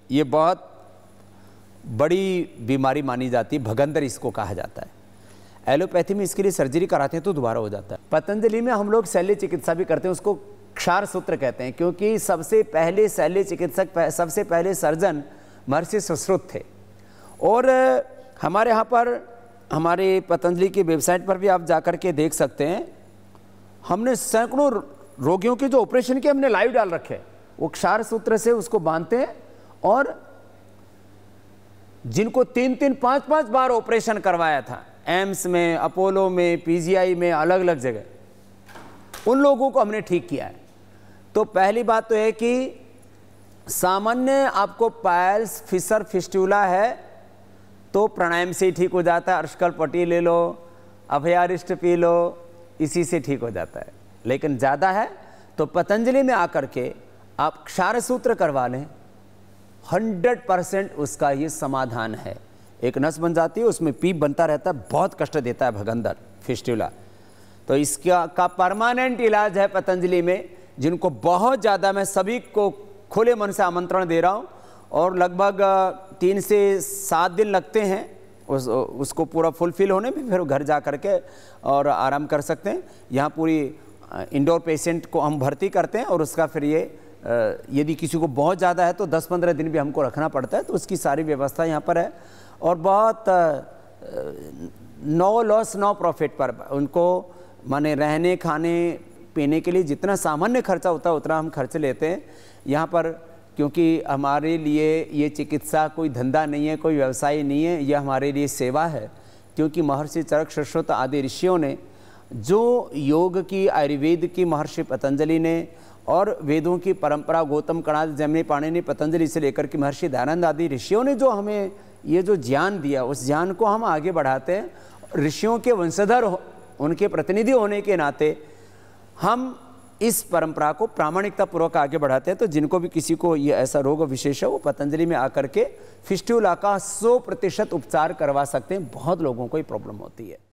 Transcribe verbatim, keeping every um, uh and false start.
ये बहुत बड़ी बीमारी मानी जाती है, भगंदर इसको कहा जाता है। एलोपैथी में इसके लिए सर्जरी कराते हैं तो दोबारा हो जाता है। पतंजलि में हम लोग शल्य चिकित्सा भी करते हैं, उसको क्षार सूत्र कहते हैं, क्योंकि सबसे पहले शल्य चिकित्सक, सबसे पहले सर्जन महर्षि सुश्रुत थे। और हमारे यहाँ पर, हमारे पतंजलि की वेबसाइट पर भी आप जाकर के देख सकते हैं, हमने सैकड़ों रोगियों के जो ऑपरेशन किए हमने लाइव डाल रखे। वो क्षार सूत्र से उसको बांधते हैं और जिनको तीन तीन पांच पांच बार ऑपरेशन करवाया था, एम्स में, अपोलो में, पीजीआई में, अलग अलग जगह, उन लोगों को हमने ठीक किया है। तो पहली बात तो है कि सामान्य आपको पायल्स, फिशर, फिस्टुला है तो प्राणायाम से ही ठीक हो जाता है। अर्शकल पट्टी ले लो, अभयारिष्ट पी लो, इसी से ठीक हो जाता है। लेकिन ज़्यादा है तो पतंजलि में आकर के आप क्षार सूत्र करवा लें, हंड्रेड परसेंट उसका ये समाधान है। एक नस बन जाती है, उसमें पीप बनता रहता है, बहुत कष्ट देता है भगंदर, फिस्टुला। तो इसका का परमानेंट इलाज है पतंजलि में। जिनको बहुत ज़्यादा, मैं सभी को खुले मन से आमंत्रण दे रहा हूँ, और लगभग तीन से सात दिन लगते हैं उस उसको पूरा फुलफिल होने में, फिर घर जा कर के और आराम कर सकते हैं। यहाँ पूरी इंडोर पेशेंट को हम भर्ती करते हैं, और उसका फिर ये यदि किसी को बहुत ज़्यादा है तो दस पंद्रह दिन भी हमको रखना पड़ता है, तो उसकी सारी व्यवस्था यहाँ पर है। और बहुत नो लॉस नो प्रॉफिट पर उनको, माने रहने, खाने पीने के लिए जितना सामान्य खर्चा होता है उतना हम खर्च लेते हैं यहाँ पर, क्योंकि हमारे लिए ये चिकित्सा कोई धंधा नहीं है, कोई व्यवसाय नहीं है, ये हमारे लिए सेवा है। क्योंकि महर्षि चरक, सुश्रुत आदि ऋषियों ने जो योग की, आयुर्वेद की महर्षि पतंजलि ने, और वेदों की परंपरा गौतम कणाद, जमनी, पाणिनि, पतंजलि से लेकर के महर्षि दयानंद आदि ऋषियों ने जो हमें ये जो ज्ञान दिया, उस ज्ञान को हम आगे बढ़ाते हैं। ऋषियों के वंशधर, उनके प्रतिनिधि होने के नाते हम इस परंपरा को प्रामाणिकता पूर्वक आगे बढ़ाते हैं। तो जिनको भी किसी को ये ऐसा रोग विशेष है, वो पतंजलि में आकर के फिस्टुला का सौ प्रतिशत उपचार करवा सकते हैं। बहुत लोगों को ये प्रॉब्लम होती है।